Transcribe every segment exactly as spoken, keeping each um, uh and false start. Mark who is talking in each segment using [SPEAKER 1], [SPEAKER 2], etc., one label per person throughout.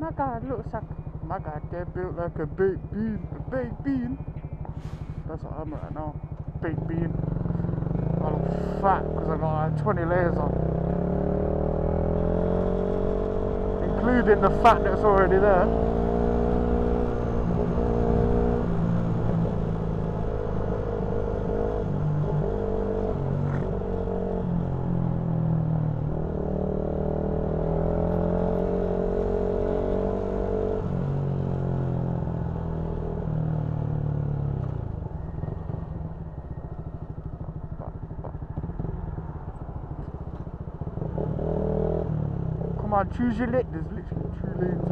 [SPEAKER 1] My God looks like, my God, they're built like a baked bean. A baked bean? That's what I'm right now. Baked bean. I look fat because I got like twenty layers on. Including the fat that's already there. Come on, choose your lane. There's literally two lanes.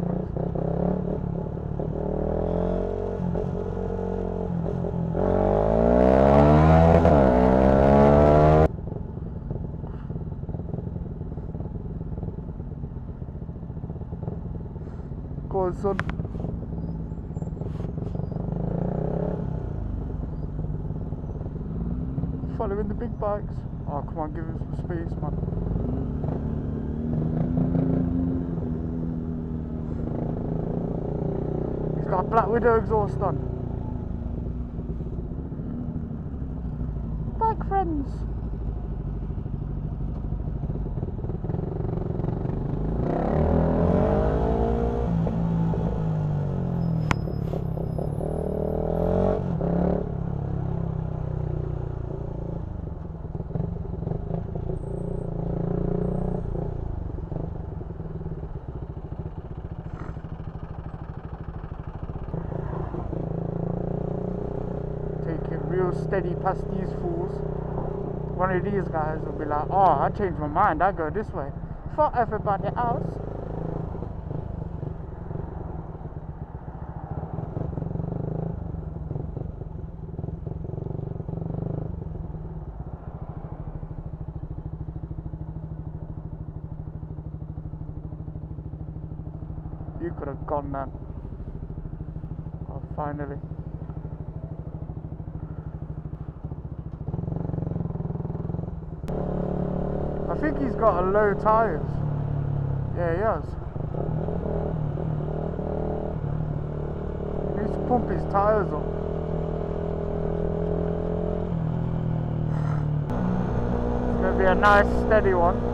[SPEAKER 1] Go on, son. Following the big bikes. Oh, come on, give him some space, man. He's got a Black Widow exhaust on. Bike friends. Real steady past these fools. One of these guys will be like, oh, I changed my mind, I go this way. Fuck everybody else. You could have gone, man. Oh, finally. I think he's got a low tyres. Yeah, he has. He needs to pump his tyres up. It's going to be a nice steady one.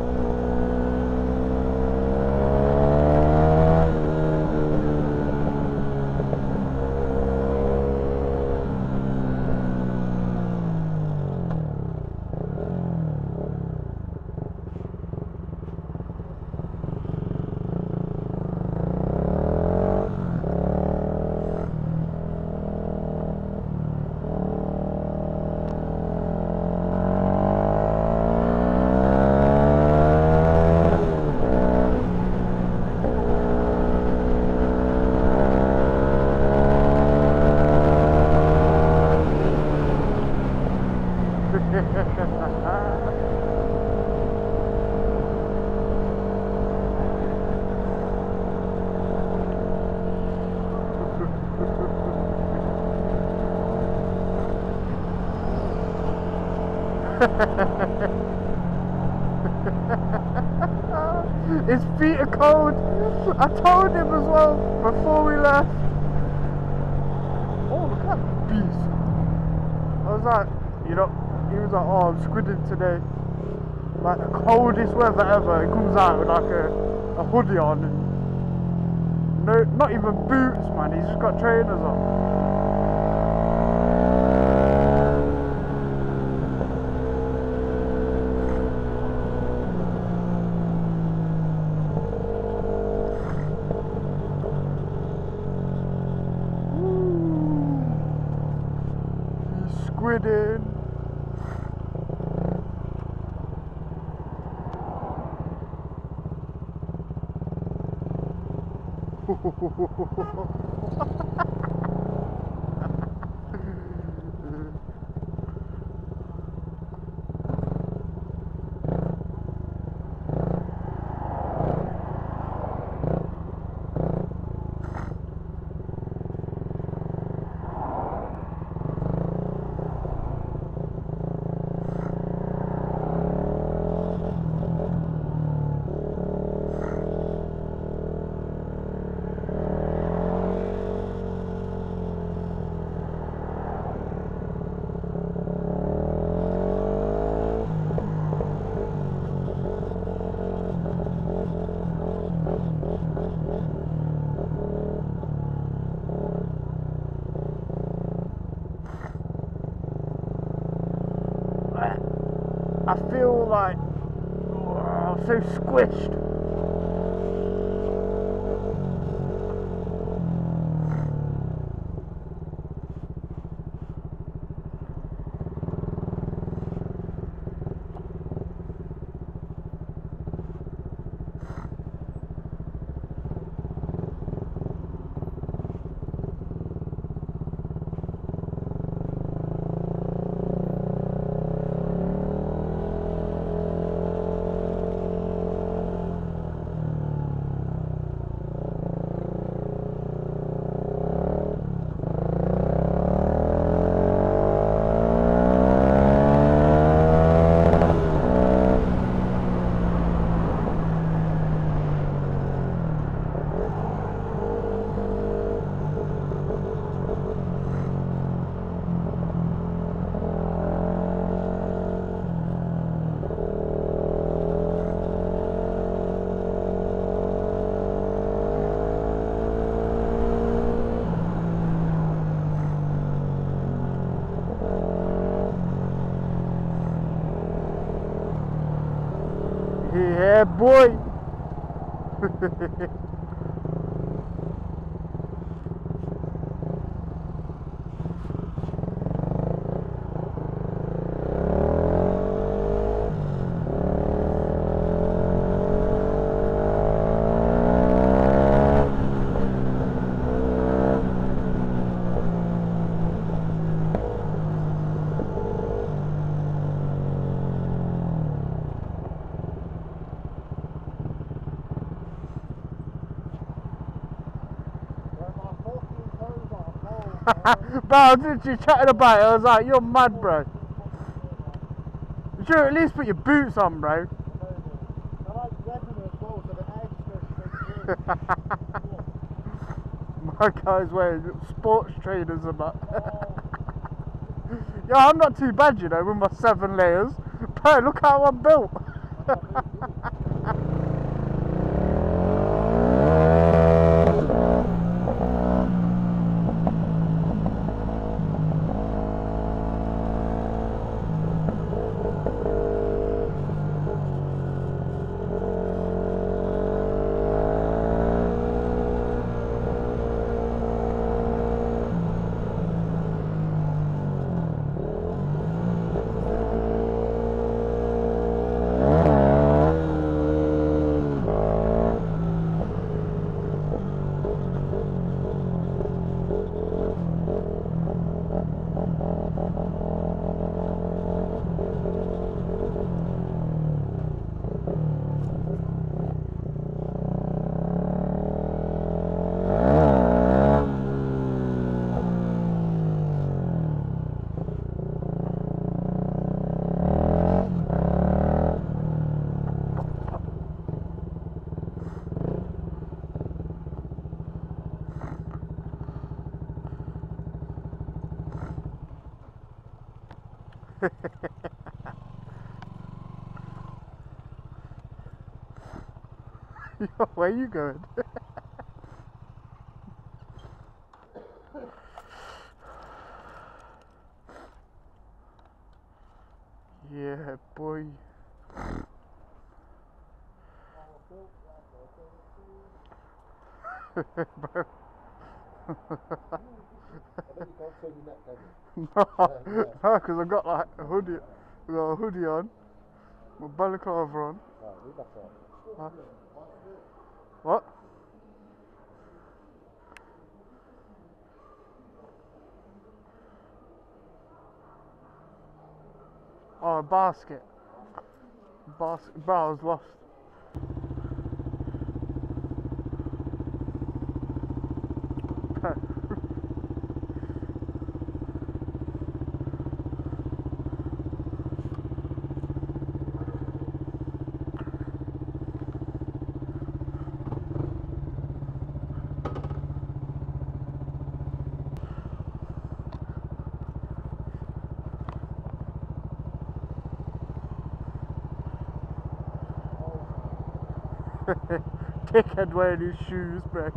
[SPEAKER 1] His feet are cold. I told him as well before we left. Oh, look at that beast. I was like, you know, he was like, oh, I'm squidding today. Like the coldest weather ever. He comes out with like a, a hoodie on and no, not even boots, man. He's just got trainers on. Squidding. like, oh, so squished. Yeah, boy. Bro, I was literally chatting about it. I was like, you're mad, bro. You should at least put your boots on, bro. My guy's wearing sports trainers and that. Yo, I'm not too bad, you know, with my seven layers. Bro, look how I'm built. Yo, where you going? Yeah, boy. Bro. No, no, because I've got like a hoodie, I've got a hoodie on, my balaclava on. Huh? What? Oh, a basket. Basket. Bro, I was lost. Dickhead wearing his shoes, bro.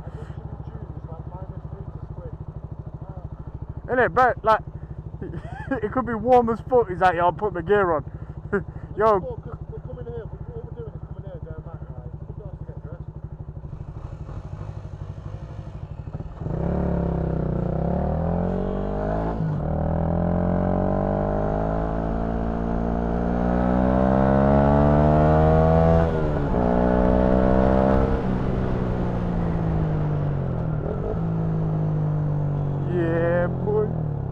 [SPEAKER 1] Innit, bro? Like, It could be warm as fuck. He's like, yo, I'll put my gear on. Yo.
[SPEAKER 2] Because we're coming here, all we're doing is coming here and going back, like, we've got to get dressed.
[SPEAKER 1] Yeah, boy.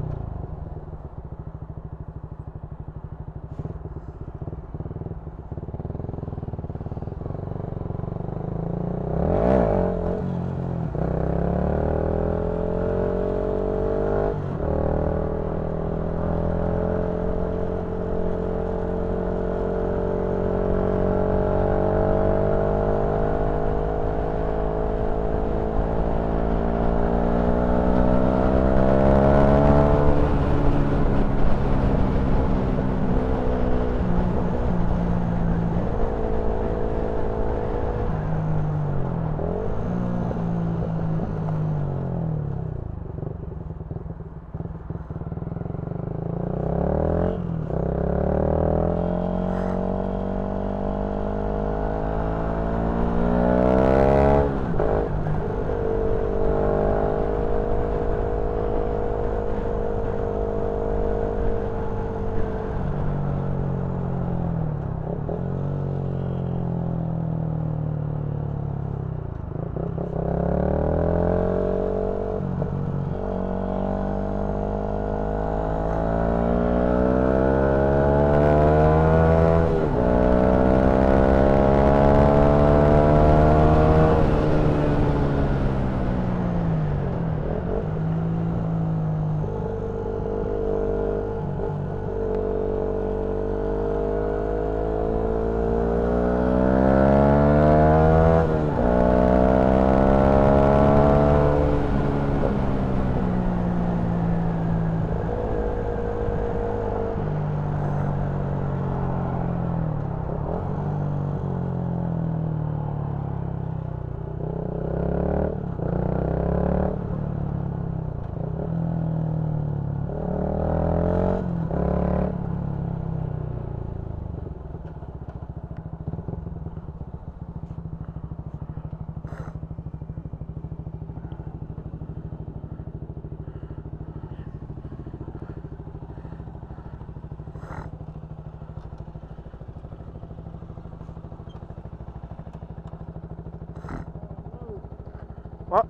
[SPEAKER 1] What?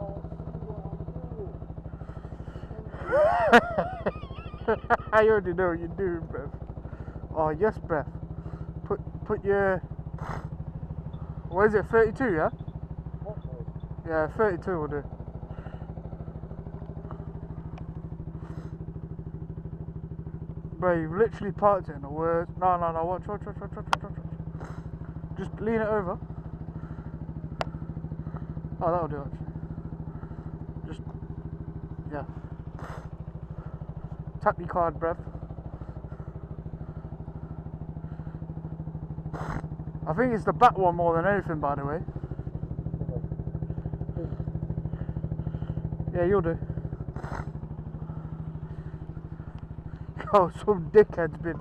[SPEAKER 1] I already know what you're doing, bruv. Oh, yes, bruv. Put, put your... What is it, thirty-two, yeah?
[SPEAKER 2] What noise?
[SPEAKER 1] Yeah, thirty-two will do. Bro, you've literally parked it in the worst... No, no, no, watch, watch, watch, watch, watch, watch, watch. Just lean it over. Oh, that'll do, actually. Just... Yeah. Tap your card, bruv. I think it's the back one more than anything, by the way. Yeah, you'll do. Oh, some dickhead's been...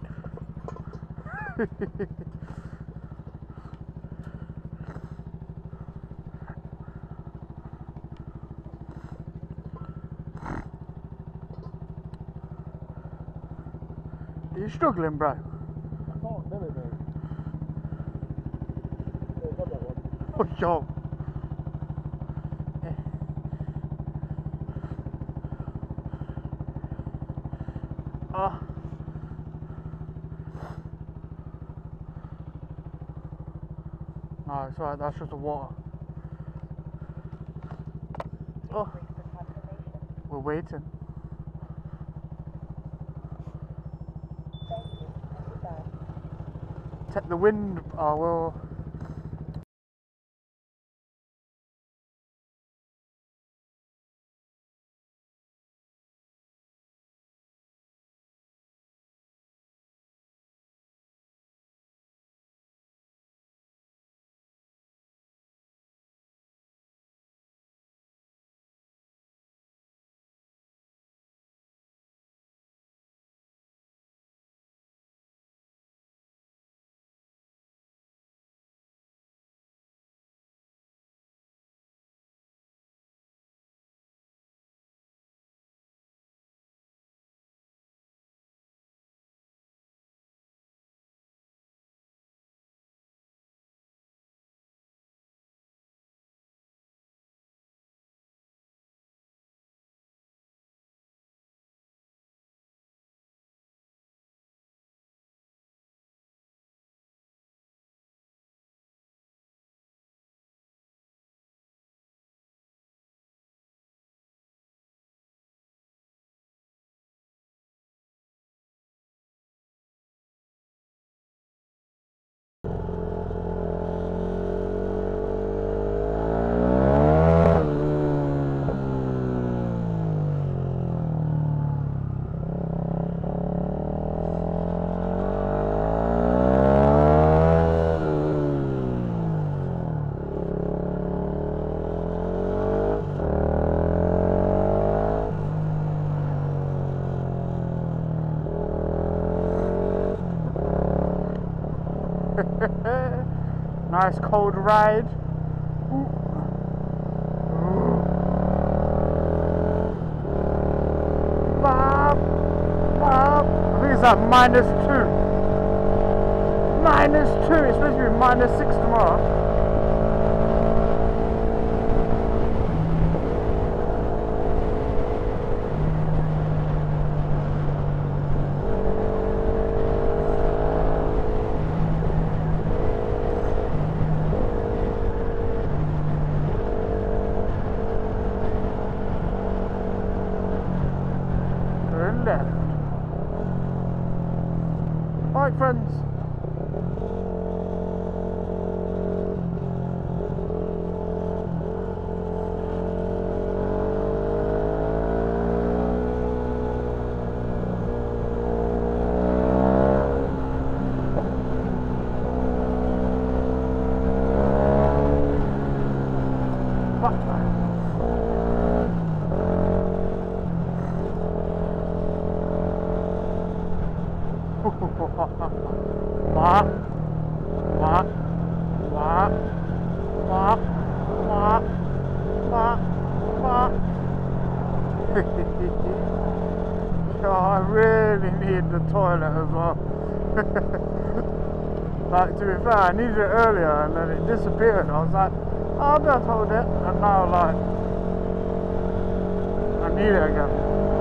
[SPEAKER 1] Are you struggling, bro?
[SPEAKER 2] I can't do it, mate. Yeah, got that one.
[SPEAKER 1] Oh, yo. Eh. Ah. No, it's alright, that's just the water. Oh. We're waiting. Take the wind, oh well. Nice cold ride. Ooh. Bob, Bob. I think it's at minus two. Minus two. It's supposed to be minus six tomorrow. Left. Alright friends. What? What? What? What? What? What? What? Oh, I really need the toilet as well. Like, to be fair, I needed it earlier and then it disappeared. I was like, oh, I'll be able to hold it. And now, like, I need it again.